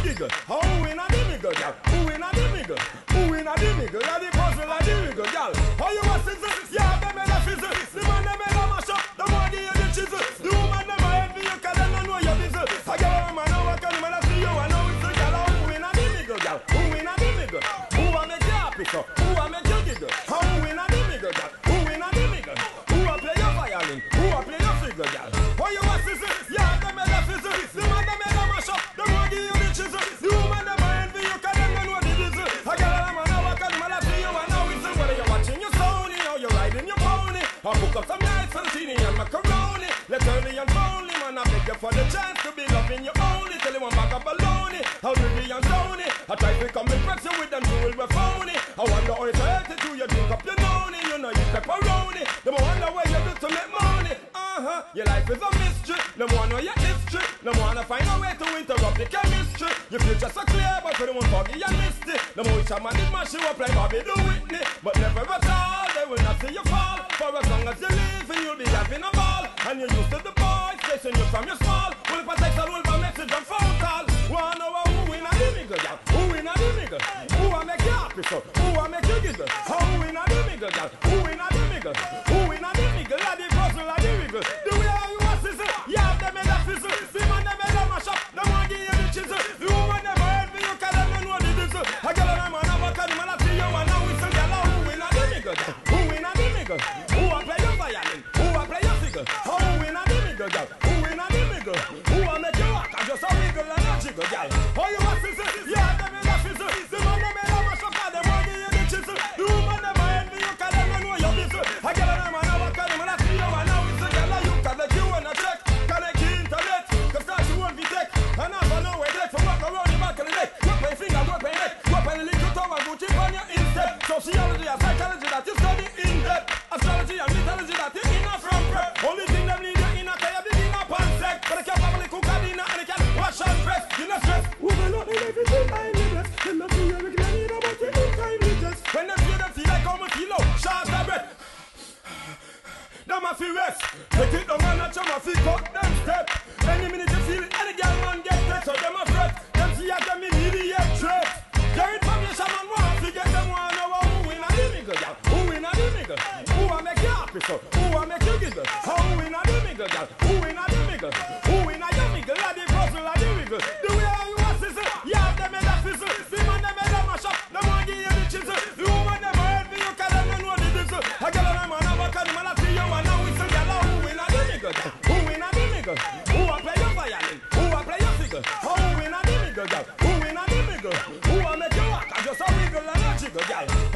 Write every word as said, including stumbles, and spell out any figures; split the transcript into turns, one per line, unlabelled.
giggle? How in a the nigga, girl? Who in a the nigga? Who in a the nigga? That the puzzle a the nigga, girl. How you a sizzle? Yeah, they made a fizzle. The man they made a mash up. The man give you the chisel. The woman never envy you 'cause they don't know your business. I get a man over, can man I see you? I know it's a girl. Who in a the nigga, girl? Who in a the nigga? Who a make you happy so? Who a make you giggle? How in a the nigga, girl? Who in a the nigga? Who a play your violin? Who a play your figure, girl? How you a sizzle? Yeah, they made a fizzle. The man they made a mash up. The man give you the chisel. The woman never envy you 'cause they don't know the business. I get a man over, can man I see you? I know it's a whether you're watching your Sony or you're riding your pony. I book up some nice Fantini and macaroni. Let's early and phony, man, I beg you for the chance to be loving you only. Tell you one back of baloney, how dirty and stony. I try to come impress you with them jewel we're phony. I wonder how it's hurting to you drink up your noni. You know you pepperoni. Them wonder where you do to make money. Uh-huh, your life is a mystery. Them wanna know your history. Them wanna find a way to interrupt the chemistry. Your future's so clear, but for the one foggy and misty. Them wish a man did mash you up like Bobby the Whitney. But never at all, they will not see you fall. For as long as you live and you'll be having a ball. And you're used to the boys chasing you from your small. Well, if I text a will by message and phone call. Wanna know who in a the nigga, girl? Who in a the nigga? Who a make you happy so? Who a make you giggle? Who in a the nigga, girl? Who in a the nigga? Who in a the nigga? La the puzzle, la the wiggle. The way how you a sizzle, yeah, they made a fizzle. See man, they made a mash up. The man give you the chisel. The woman never heard me, you can't even know the diesel. I get a man, I'm a can, man, I see you and now it's a girl. Who in a the nigga, girl? Who in a the nigga? Who a play your violin? Who a play your figure? Who in a the nigga, girl? Who in a the nigga? Who a make you walk? I just a wiggle and a jiggle, girl. How you a sizzle? Yeah, they made a fizzle. The man, they made a mash up. The man give you the chisel. The woman never heard me, you can't even know your business. I get a man, I'm a can, man, I see you and now it's a girl. You can let you on a check. Connect the internet. Cause start you won't be tech. And I don't know where they from walk around the back of the neck. Work my finger, work my neck. Work my little tongue and go chip on your instep. Sociology and psychology that you study in depth. Astrology and mythology that you in a from prep. Only thing them need you in a kaya be in a pansec. But they can probably cook a dinner and they can wash and press. You know stress. Who will not need everything I need less. Them not feel every can need about you in time just. When they feel them feel like how much kilo. Short of breath. Them a feel rest. Take it down and a chum a feel cut them step. Any minute you feel it, any girl man get it. So them a fret. Them see a them immediate threat. Your information man want to get them one know who in a the nigga, girl. Who in a the nigga? Who a make you happy so? Who a make you giggle? Who in a the nigga, girl? Who in a the nigga? Who in a the nigga? La the puzzle, la the wiggle. The way how you a sizzle, yeah, they made a fizzle. The man they made a mash up. The man give you the chisel. The woman never heard me, you can't even know the diesel. I get a man, I'm a can, man, I see you and now it's a girl. Who in a the nigga, girl? Who in a the nigga? Who a play your violin? Who a play your figure? Who in a the nigga, girl? Who in a the nigga? Who a make you walk? I just a wiggle and a jiggle, girl.